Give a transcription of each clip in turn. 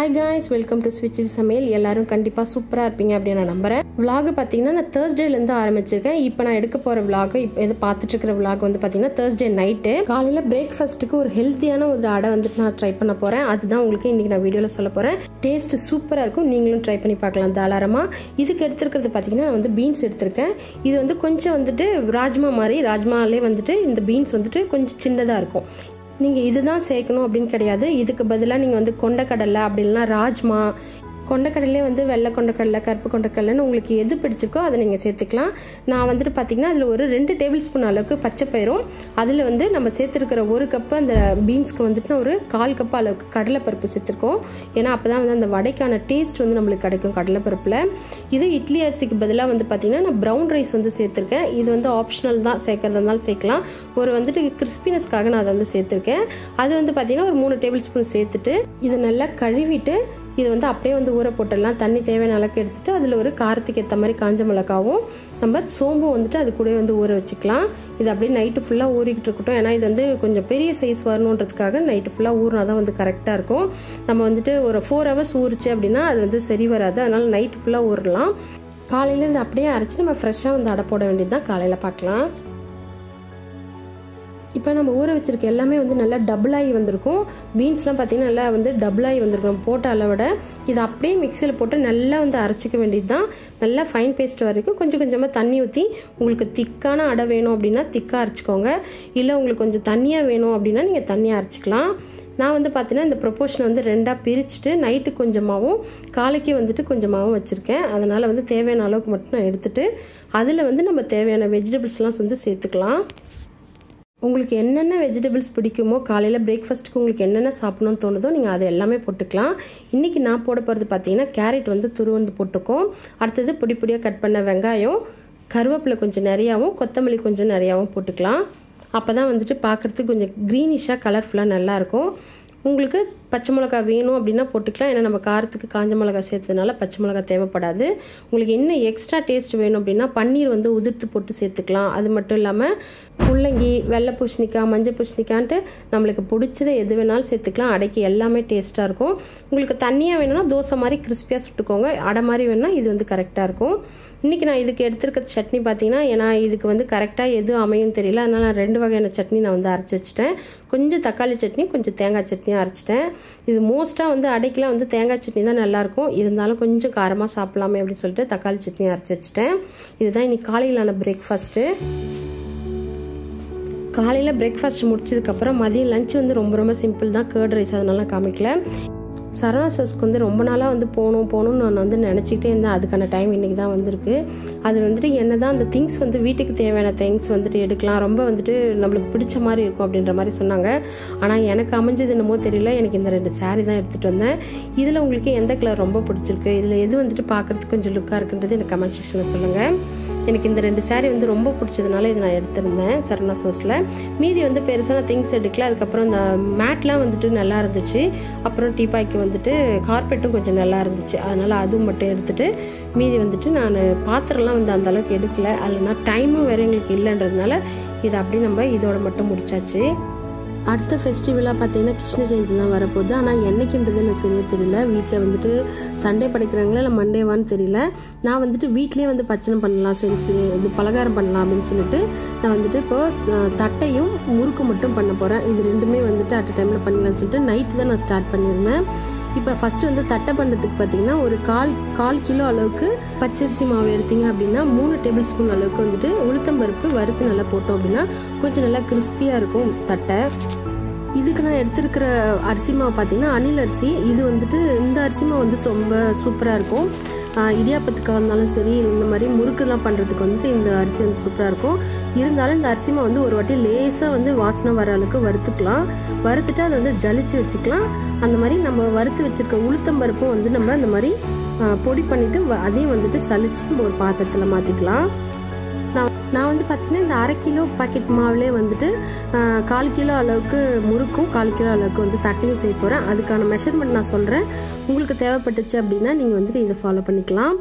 Hi guys, welcome to ஸ்விட்சில் சமையல். எல்லாரும் கண்டிப்பாக சூப்பராக இருப்பீங்க அப்படின்னு நான் நம்புகிறேன். விலாக் பார்த்தீங்கன்னா நான் தேர்ஸ்டேலேருந்து ஆரம்பிச்சிருக்கேன். இப்போ நான் எடுக்க போகிற விலாக், இப்போ எது பார்த்துட்டு இருக்கிற விலாக் வந்து பார்த்தீங்கன்னா தேர்ஸ்டே நைட்டு காலையில் பிரேக்ஃபாஸ்ட்டுக்கு ஒரு ஹெல்த்தியான ஒரு அடை வந்துட்டு நான் ட்ரை பண்ண போகிறேன். அதுதான் உங்களுக்கு இன்றைக்கி நான் வீடியோவில் சொல்ல போகிறேன். டேஸ்ட் சூப்பராக இருக்கும், நீங்களும் ட்ரை பண்ணி பார்க்கலாம் தாராளமாக. இதுக்கு எடுத்துருக்கிறது பார்த்தீங்கன்னா நான் வந்து பீன்ஸ் எடுத்திருக்கேன். இது வந்து கொஞ்சம் வந்துட்டு ராஜ்மாலே வந்துட்டு இந்த பீன்ஸ் வந்துட்டு கொஞ்சம் சின்னதாக இருக்கும். நீங்கள் இதுதான் சேர்க்கணும் அப்படின்னு கிடையாது. இதுக்கு பதிலாக நீங்கள் வந்து கொண்டக்கடலை அப்படி இல்லைனா ராஜ்மா, கொண்டக்கடலே வந்து வெள்ளை கொண்டக்கடலை, கருப்பு கொண்டக்கடலைன்னு உங்களுக்கு எது பிடிச்சிருக்கோ அதை நீங்கள் சேர்த்துக்கலாம். நான் வந்துட்டு பார்த்தீங்கன்னா அதில் ஒரு 2 டேபிள் ஸ்பூன் அளவுக்கு பச்சை பயிரும், அதில் வந்து நம்ம சேர்த்துருக்கிற 1 கப்பு அந்த பீன்ஸ்க்கு வந்துட்டு ஒரு 1/4 கப்பு அளவுக்கு கடலைப்பருப்பு சேர்த்துருக்கோம். ஏன்னா அப்போ தான் வந்து அந்த வடைக்கான டேஸ்ட் வந்து நம்மளுக்கு கிடைக்கும் கடலைப்பருப்பில். இது இட்லி அரிசிக்கு பதிலாக வந்து பார்த்தீங்கன்னா நான் ப்ரௌன் ரைஸ் வந்து சேர்த்துருக்கேன். இது வந்து ஆப்ஷனல் தான், சேர்க்கறதுனால சேர்க்கலாம். ஒரு வந்துட்டு கிறிஸ்பினஸ்க்காக நான் அதை வந்து சேர்த்துருக்கேன். அது வந்து பார்த்தீங்கன்னா ஒரு 3 டேபிள் ஸ்பூன் சேர்த்துட்டு இதை நல்லா கழுவிட்டு இது வந்து அப்படியே வந்து ஊற போட்டுடலாம். தண்ணி தேவையான அளவுக்கு எடுத்துட்டு அதில் ஒரு காரத்துக்கு ஏற்ற மாதிரி காஞ்ச மிளகாவும் நம்ம சோம்பும் வந்துட்டு அது கூட வந்து ஊற வச்சுக்கலாம். இது அப்படியே நைட்டு ஃபுல்லாக ஊறிக்கிட்டு இருக்கட்டும். ஏன்னா இது வந்து கொஞ்சம் பெரிய சைஸ் வரணுன்றதுக்காக நைட்டு ஃபுல்லாக ஊறினா தான் வந்து கரெக்டாக இருக்கும். நம்ம வந்துட்டு ஒரு 4 ஹவர்ஸ் ஊறிச்சு அப்படின்னா அது வந்து சரி வராது. அதனால் நைட்டு ஃபுல்லாக ஊறலாம். காலையில் இது அப்படியே அரைச்சி நம்ம ஃப்ரெஷ்ஷாக வந்து அடை போட வேண்டியது தான். காலையில் பார்க்கலாம். இப்போ நம்ம ஊற வச்சுருக்க எல்லாமே வந்து நல்லா டபுள் ஆகி வந்திருக்கும். பீன்ஸ்லாம் பார்த்திங்கன்னா நல்லா வந்து டபுள் ஆகி வந்திருக்கும் போட்ட அளவோட. இதை அப்படியே மிக்சியில் போட்டு நல்லா வந்து அரைச்சிக்க வேண்டியது தான். நல்லா ஃபைன் பேஸ்ட் வரைக்கும் கொஞ்சம் கொஞ்சமாக தண்ணி ஊற்றி, உங்களுக்கு திக்கான அடை வேணும் அப்படின்னா திக்காக அரைச்சிக்கோங்க. இல்லை உங்களுக்கு கொஞ்சம் தண்ணியாக வேணும் அப்படின்னா நீங்கள் தண்ணியாக அரைச்சிக்கலாம். நான் வந்து பார்த்தீங்கன்னா இந்த ப்ரொப்போர்ஷனை வந்து 2ஆக பிரிச்சுட்டு நைட்டு கொஞ்சமாகவும் காலைக்கு வந்துட்டு கொஞ்சமாகவும் வச்சுருக்கேன். அதனால் வந்து தேவையான அளவுக்கு மட்டும் நான் எடுத்துகிட்டு அதில் வந்து நம்ம தேவையான வெஜிடபிள்ஸ்லாம் வந்து சேர்த்துக்கலாம். உங்களுக்கு என்னென்ன வெஜிடபிள்ஸ் பிடிக்குமோ, காலையில் பிரேக்ஃபாஸ்ட்டுக்கு உங்களுக்கு என்னென்ன சாப்பிடணும்னு தோணுதோ நீங்கள் அது எல்லாமே போட்டுக்கலாம். இன்றைக்கி நான் போட போகிறது பார்த்தீங்கன்னா கேரட் வந்து துருவந்து போட்டிருக்கோம். அடுத்தது பொடி பொடியாக கட் பண்ண வெங்காயம், கருவேப்பிலை கொஞ்சம் நிறையாவும், கொத்தமல்லி கொஞ்சம் நிறையாவும் போட்டுக்கலாம். அப்போ தான் வந்துட்டு பார்க்குறதுக்கு கொஞ்சம் க்ரீனிஷாக கலர்ஃபுல்லாக நல்லாயிருக்கும். உங்களுக்கு பச்சை மிளகா வேணும் அப்படின்னா போட்டுக்கலாம். ஏன்னா நம்ம காரத்துக்கு காஞ்ச மிளகா சேர்த்ததுனால பச்சை மிளகா தேவைப்படாது. உங்களுக்கு இன்னும் எக்ஸ்ட்ரா டேஸ்ட் வேணும் அப்படின்னா பன்னீர் வந்து உதிர்த்து போட்டு சேர்த்துக்கலாம். அது மட்டும் இல்லாமல் முள்ளங்கி, வெள்ளை பூசணிக்காய், மஞ்சள் பூசணிக்கான்ட்டு நம்மளுக்கு பிடிச்சதை எது வேணாலும் சேர்த்துக்கலாம். அடைக்கு எல்லாமே டேஸ்ட்டாக இருக்கும். உங்களுக்கு தண்ணியாக வேணும்னா தோசை மாதிரி கிறிஸ்பியாக சுட்டுக்கோங்க. அடை மாதிரி வேணும்னா இது வந்து கரெக்டாக இருக்கும். இன்றைக்கி நான் இதுக்கு எடுத்துருக்க சட்னி பார்த்தீங்கன்னா, ஏன்னா இதுக்கு வந்து கரெக்டாக எது அமையும் தெரியல, அதனால் நான் 2 வகையான சட்னி நான் வந்து அரைச்சி வச்சுட்டேன். கொஞ்சம் தக்காளி சட்னி, கொஞ்சம் தேங்காய் சட்னியும் அரைச்சிட்டேன். இது மோஸ்ட்டாக வந்து அடைக்கெலாம் வந்து தேங்காய் சட்னி தான் நல்லாயிருக்கும். இருந்தாலும் கொஞ்சம் காரமாக சாப்பிடலாமே அப்படின்னு சொல்லிட்டு தக்காளி சட்னி அரைச்சி வச்சுட்டேன். இதுதான் இன்னைக்கு காலையிலான பிரேக்ஃபாஸ்ட்டு. காலையில் பிரேக்ஃபாஸ்ட் முடிச்சதுக்கப்புறம் மதியம் லஞ்ச் வந்து ரொம்ப சிம்பிள் தான். கர்ட் ரைஸ் அதனால காமிக்கல. சரவணா ஸ்டோர்ஸ்க்கு வந்து ரொம்ப நாளாக வந்து போகணும்னு நான் வந்து நினச்சிக்கிட்டே இருந்தேன். அதுக்கான டைம் இன்றைக்கி தான் வந்திருக்கு. அது வந்துட்டு என்ன தான் அந்த திங்ஸ் வந்து வீட்டுக்கு தேவையான திங்ஸ் வந்துட்டு எடுக்கலாம், ரொம்ப வந்துட்டு நம்மளுக்கு பிடிச்ச மாதிரி இருக்கும் அப்படின்ற மாதிரி சொன்னாங்க. ஆனால் எனக்கு அமைஞ்சது என்னமோ தெரியல. எனக்கு இந்த 2 saree தான் எடுத்துகிட்டு வந்தேன். இதில் உங்களுக்கு எந்த கலர் ரொம்ப பிடிச்சிருக்கு, இதில் எது வந்துட்டு பார்க்குறதுக்கு கொஞ்சம் லுக்காக இருக்குன்றது எனக்கு கமெண்ட் செக்ஷனில் சொல்லுங்கள். எனக்கு இந்த 2 saree வந்து ரொம்ப பிடிச்சதுனால இதை நான் எடுத்திருந்தேன் சரவணா ஸ்டோர்ஸில். மீதி வந்து பெருசான திங்ஸ் எடுக்கல. அதுக்கப்புறம் இந்த மேட்லாம் வந்துட்டு நல்லா இருந்துச்சு. அப்புறம் டீபாய்க்கு வந்துட்டு கார்பெட்டும் கொஞ்சம் நல்லா இருந்துச்சு. அதனால் அதுவும் மட்டும் எடுத்துகிட்டு மீதி வந்துட்டு நான் பாத்திரம்லாம் வந்து அந்த அளவுக்கு எடுக்கல. இல்லைனா டைமும் வேறு எங்களுக்கு இல்லைன்றதுனால இதை அப்படி நம்ம இதோட மட்டும் முடிச்சாச்சு. அடுத்த ஃபெஸ்டிவலாக பார்த்தீங்கன்னா கிருஷ்ண ஜெயந்தி தான் வரப்போகுது. ஆனால் என்னைக்குன்றது எனக்கு சரியாக தெரியல. வீட்டில் வந்துட்டு சண்டே படைக்கிறாங்களா இல்லை மண்டேவான்னு தெரியல. நான் வந்துட்டு வீட்லேயே வந்து பச்சனை பண்ணலாம், சரி இது பலகாரம் பண்ணலாம் அப்படின்னு சொல்லிட்டு நான் வந்துட்டு இப்போ தட்டையும் முறுக்கு மட்டும் பண்ண போகிறேன். இது 2மே வந்துட்டு அட் அ டைமில் பண்ணிக்கலாம்னு சொல்லிட்டு நைட்டு தான் நான் ஸ்டார்ட் பண்ணியிருந்தேன். இப்போ ஃபஸ்ட்டு வந்து தட்டை பண்ணுறதுக்கு பார்த்தீங்கன்னா ஒரு கால் கிலோ அளவுக்கு பச்சரிசி மாவு எடுத்தீங்க அப்படின்னா 3 டேபிள் ஸ்பூன் அளவுக்கு வந்துட்டு உளுத்தம்பருப்பு வறுத்து நல்லா போட்டோம் அப்படின்னா கொஞ்சம் நல்லா கிறிஸ்பியாக இருக்கும் தட்டை. இதுக்கு நான் எடுத்துருக்கிற அரிசி மாவு பார்த்தீங்கன்னா அணில் அரிசி. இது வந்துட்டு இந்த அரிசி மாவு வந்து ரொம்ப சூப்பராக இருக்கும். இடியாப்பத்துக்காக இருந்தாலும் சரி, இந்த மாதிரி முறுக்குலாம் பண்ணுறதுக்கு வந்துட்டு இந்த அரிசி வந்து சூப்பராக இருக்கும். இருந்தாலும் இந்த அரிசி மாவு வந்து ஒரு வாட்டி லேசாக வந்து வாசனை வர அளவுக்கு வறுத்துக்கலாம். வறுத்துட்டு அதை வந்து ஜலிச்சு வச்சுக்கலாம். அந்த மாதிரி நம்ம வறுத்து வச்சுருக்க உளுத்தம்பருப்பும் வந்து நம்ம அந்த மாதிரி பொடி பண்ணிவிட்டு அதையும் வந்துட்டு சலிச்சு நம்ம ஒரு பாத்திரத்தில் மாற்றிக்கலாம். நான் வந்து பார்த்தீங்கன்னா இந்த 1/2 கிலோ பாக்கெட் மாவுலேயே வந்துட்டு 1/4 கிலோ அளவுக்கு முறுக்கும் 1/4 கிலோ அளவுக்கு வந்து தட்டையும் செய்ய போகிறேன். அதுக்கான மெஷர்மெண்ட் நான் சொல்கிறேன். உங்களுக்கு தேவைப்பட்டுச்சு அப்படின்னா நீங்கள் வந்துட்டு இதை ஃபாலோ பண்ணிக்கலாம்.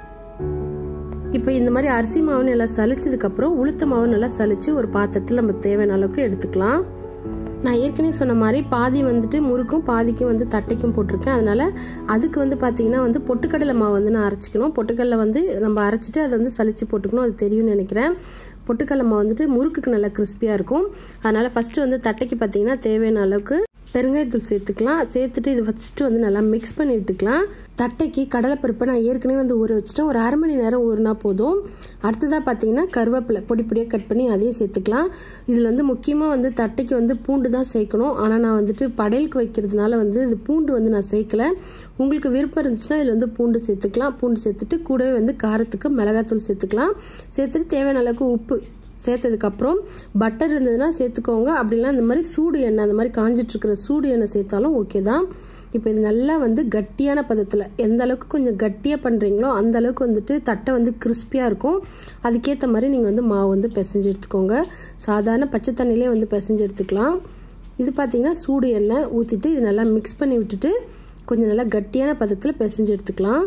இப்போ இந்த மாதிரி அரிசி மாவு நல்லா சலிச்சதுக்கப்புறம் உளுத்த மாவு நல்லா சலிச்சு ஒரு பாத்திரத்தில் நம்ம தேவையான அளவுக்கு எடுத்துக்கலாம். நான் ஏற்கனவே சொன்ன மாதிரி பாதி வந்துட்டு முறுக்கும் பாதிக்கும் வந்து தட்டைக்கும் போட்டிருக்கேன். அதனால் அதுக்கு வந்து பார்த்திங்கன்னா வந்து பொட்டுக்கடலை மாவு வந்து நான் அரைச்சிக்கணும். பொட்டுக்கடலை வந்து நம்ம அரைச்சிட்டு அதை வந்து சலிச்சு போட்டுக்கணும். அது தெரியும்னு நினைக்கிறேன். பொட்டுக்கடலை மாவு வந்துட்டு முறுக்குக்கு நல்லா கிறிஸ்பியாக இருக்கும். அதனால் ஃபஸ்ட்டு வந்து தட்டைக்கு பார்த்திங்கன்னா தேவையான அளவுக்கு பெருங்காயத்தூள் சேர்த்துக்கலாம். சேர்த்துட்டு இது ஃபஸ்ட்டு வந்து நல்லா மிக்ஸ் பண்ணி விட்டுக்கலாம். தட்டைக்கு கடலைப்பருப்பை நான் ஏற்கனவே வந்து ஊற வச்சுட்டேன். ஒரு அரை மணி நேரம் ஊறினா போதும். அடுத்ததாக பார்த்தீங்கன்னா கருவேப்பிலை பொடி பொடியாக கட் பண்ணி அதையும் சேர்த்துக்கலாம். இதில் வந்து முக்கியமாக வந்து தட்டைக்கு வந்து பூண்டு தான் சேர்க்கணும். ஆனால் நான் வந்துட்டு படையலுக்கு வைக்கிறதுனால வந்து இது பூண்டு வந்து நான் சேர்க்கலை. உங்களுக்கு விருப்பம் இருந்துச்சுன்னா இதில் வந்து பூண்டு சேர்த்துக்கலாம். பூண்டு சேர்த்துட்டு கூடவே வந்து காரத்துக்கு மிளகாத்தூள் சேர்த்துக்கலாம். சேர்த்துட்டு தேவையான அளவுக்கு உப்பு சேர்த்ததுக்கப்புறம் பட்டர் இருந்ததுன்னா சேர்த்துக்கோங்க. அப்படின்னா இந்த மாதிரி சூடு எண்ணெய், அந்த மாதிரி காஞ்சிட்ருக்கிற சூடு எண்ணெய் சேர்த்தாலும் ஓகே தான். இப்போ இது நல்லா வந்து கட்டியான பதத்தில், எந்த அளவுக்கு கொஞ்சம் கட்டியாக பண்ணுறீங்களோ அந்த அளவுக்கு வந்துட்டு தட்டை வந்து கிறிஸ்பியாக இருக்கும். அதுக்கேற்ற மாதிரி நீங்கள் வந்து மாவு வந்து பிசைஞ்சு எடுத்துக்கோங்க. சாதாரண பச்சை தண்ணியிலே வந்து பிசைஞ்சு எடுத்துக்கலாம். இது பார்த்திங்கன்னா சூடு எண்ணெய் ஊற்றிட்டு இது நல்லா மிக்ஸ் பண்ணி விட்டுட்டு கொஞ்சம் நல்லா கட்டியான பதத்தில் பிசைஞ்சு எடுத்துக்கலாம்.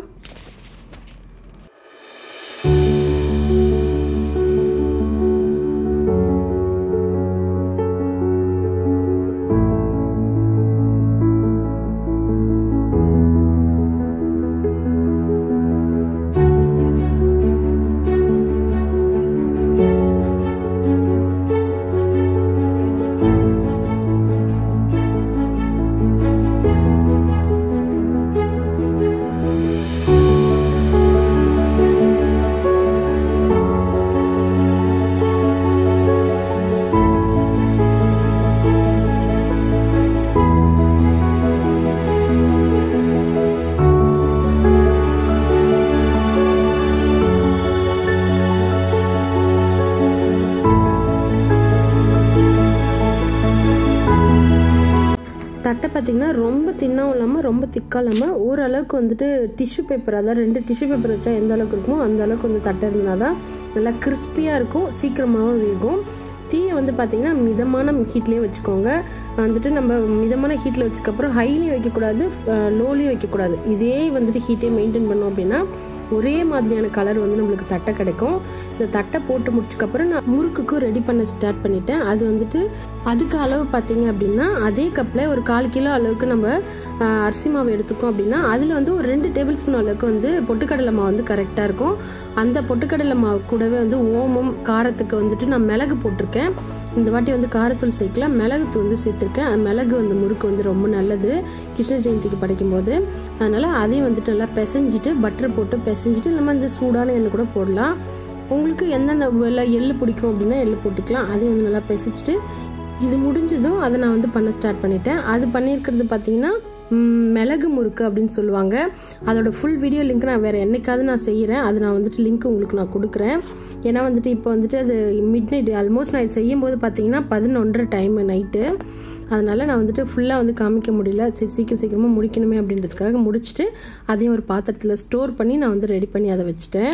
தட்டை பார்த்திங்கன்னா ரொம்ப தின்னாகவும் இல்லாமல் ரொம்ப திக்காக இல்லாமல் ஓரளவுக்கு வந்துட்டு டிஷ்யூ பேப்பர், அதாவது 2 டிஷ்யூ பேப்பர் வச்சா எந்த அளவுக்கு இருக்குமோ அந்த அளவுக்கு வந்து தட்டை இருந்தால் தான் நல்லா கிறிஸ்பியாக இருக்கும், சீக்கிரமாகவும் வேகும். தீயை வந்து பார்த்திங்கன்னா மிதமான ஹீட்லேயே வச்சுக்கோங்க. வந்துட்டு நம்ம மிதமான ஹீட்டில் வச்சுக்கப்புறம் ஹைலையும் வைக்கக்கூடாது, லோலையும் வைக்கக்கூடாது. இதே வந்துட்டு ஹீட்டே மெயின்டைன் பண்ணோம் அப்படின்னா ஒரே மாதிரியான கலர் வந்து நம்மளுக்கு தட்டை கிடைக்கும். இந்த தட்டை போட்டு முடிச்சதுக்கப்புறம் நான் முறுக்குக்கும் ரெடி பண்ண ஸ்டார்ட் பண்ணிட்டேன். அது வந்துட்டு அதுக்கு அளவு பார்த்தீங்க அப்படின்னா அதே கப்பில் ஒரு 1/4 கிலோ அளவுக்கு நம்ம அரிசி மாவு எடுத்துக்கோம் அப்படின்னா அதில் வந்து ஒரு 2 டேபிள் ஸ்பூன் அளவுக்கு வந்து பொட்டுக்கடலை மாவு வந்து கரெக்டாக இருக்கும். அந்த பொட்டுக்கடலை மாவு கூடவே வந்து ஓமம், காரத்துக்கு வந்துட்டு நான் மிளகு போட்டிருக்கேன். இந்த வாட்டி வந்து காரத்தூள் சேர்க்கல, மிளகுத்தூள் வந்து சேர்த்துருக்கேன். மிளகு வந்து முறுக்கு வந்து ரொம்ப நல்லது கிருஷ்ண ஜெயந்திக்கு படைக்கும்போது. அதனால் அதையும் வந்துட்டு நல்லா பிசைஞ்சிட்டு பட்டர் போட்டு பிசைஞ்சிட்டு நம்ம இந்த சூடான எண்ணெய் கூட போடலாம். உங்களுக்கு எந்தெந்த எள்ளு பிடிக்கும் அப்படின்னா எள்ளு போட்டுக்கலாம். அதையும் வந்து நல்லா பிசைச்சிட்டு இது முடிஞ்சதும் அதை நான் வந்து பண்ண ஸ்டார்ட் பண்ணிட்டேன். அது பண்ணியிருக்கிறது பார்த்தீங்கன்னா மிளகு முறுக்கு அப்படின்னு சொல்லுவாங்க. அதோட ஃபுல் வீடியோ லிங்க் நான் வேறு என்னைக்காவது நான் செய்கிறேன். அது நான் வந்துட்டு லிங்க் உங்களுக்கு நான் கொடுக்குறேன். ஏன்னா வந்துட்டு இப்போ வந்துட்டு அது மிட்-நைட் ஆல்மோஸ்ட் நான் செய்யும்போது பார்த்தீங்கன்னா 11:30 டைம் நைட்டு. அதனால் நான் வந்துட்டு ஃபுல்லாக வந்து காமிக்க முடியல. சீக்கிரமாக முடிக்கணுமே அப்படின்றதுக்காக முடிச்சுட்டு அதையும் ஒரு பாத்திரத்தில் ஸ்டோர் பண்ணி நான் வந்து ரெடி பண்ணி அதை வச்சுட்டேன்.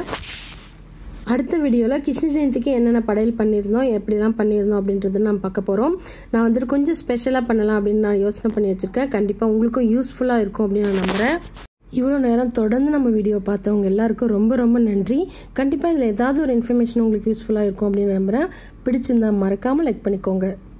அடுத்த வீடியோவில் கிருஷ்ண ஜெயந்திக்கு என்னென்ன படையல் பண்ணியிருந்தோம், எப்படிலாம் பண்ணியிருந்தோம் அப்படின்றது நம்ம பார்க்க போகிறோம். நான் வந்துட்டு கொஞ்சம் ஸ்பெஷலாக பண்ணலாம் அப்படின்னு நான் யோசனை பண்ணி வச்சுருக்கேன். கண்டிப்பாக உங்களுக்கும் யூஸ்ஃபுல்லாக இருக்கும் அப்படின்னு நான் நம்புகிறேன். இவ்வளோ நேரம் தொடர்ந்து நம்ம வீடியோ பார்த்தவங்க எல்லாருக்கும் ரொம்ப ரொம்ப நன்றி. கண்டிப்பாக இதில் ஏதாவது ஒரு இன்ஃபர்மேஷன் உங்களுக்கு யூஸ்ஃபுல்லாக இருக்கும் அப்படின்னு நம்புகிறேன். பிடிச்சிருந்தா மறக்காமல் லைக் பண்ணிக்கோங்க.